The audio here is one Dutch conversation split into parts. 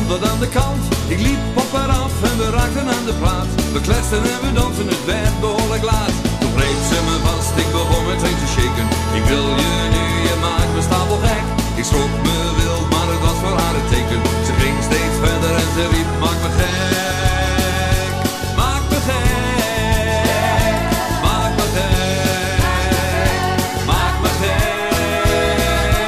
stond wat aan de kant. Ik liep op haar af en we raakten aan de praat. We kletsten en we dansen, het werd behoorlijk laat. Toen greep ze me vast, ik begon meteen te shaken. Ik wil je nu, je maakt me stapelgek. Ik schrok me wild, maar het was voor haar het teken. Ze ging steeds verder en ze riep, maak me gek. Maak me gek. Maak me gek. Maak me gek.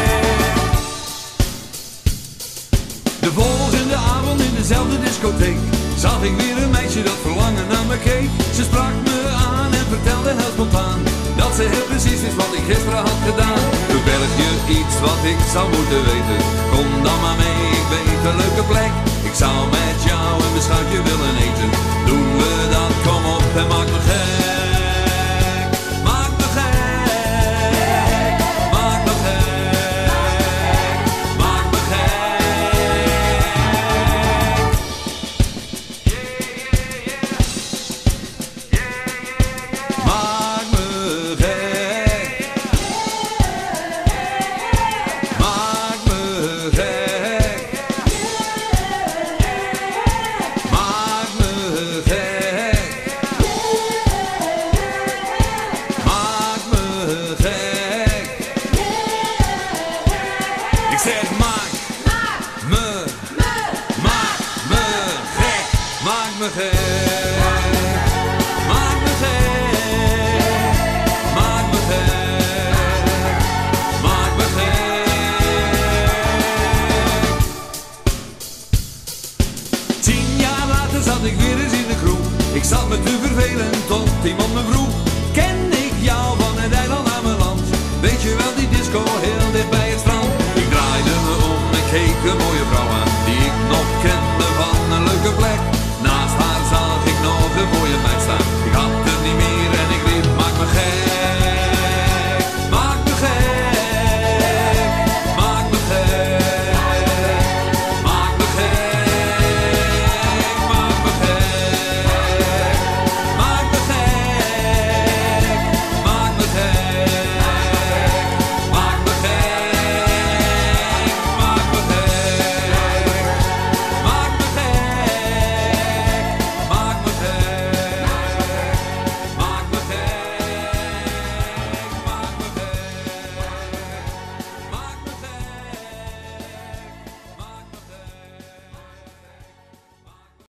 De volgende avond in dezelfde discotheek zag ik weer een meisje dat verlangen naar me keek. Ze sprak me aan en vertelde heel spontaan dat ze heel precies wist wat ik gisteren had gedaan. Verberg je iets wat ik zou moeten weten? Kom dan maar mee, ik weet een leuke plek. Ik zou met jou een beschuitje willen eten. Doen we dat, kom op en maak me gek. Maak me gek. Maak me gek. Maak me gek. Maak me gek. Maak me gek. Maak me gek. Maak me gek. Ik zeg maak me gek. Maak me gek. Maak me gek. Maak me gek. Maak me gek. 10 jaar later zat ik weer eens in de kroeg. Ik zat me te vervelen tot iemand me vroeg. Ken ik jou van het eiland naar mijn land? Weet je wel die disco heel dicht bij het strand? Ik draaide me om en keek een mooie vrouw aan die ik nog kende